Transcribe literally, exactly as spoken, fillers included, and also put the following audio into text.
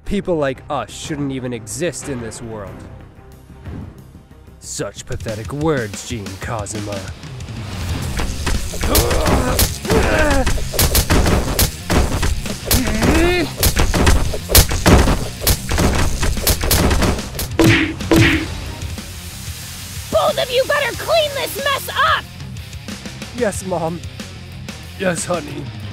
People like us shouldn't even exist in this world. Such pathetic words, Jun Kazama. Both of you better clean this mess up! Yes, Mom. Yes, honey.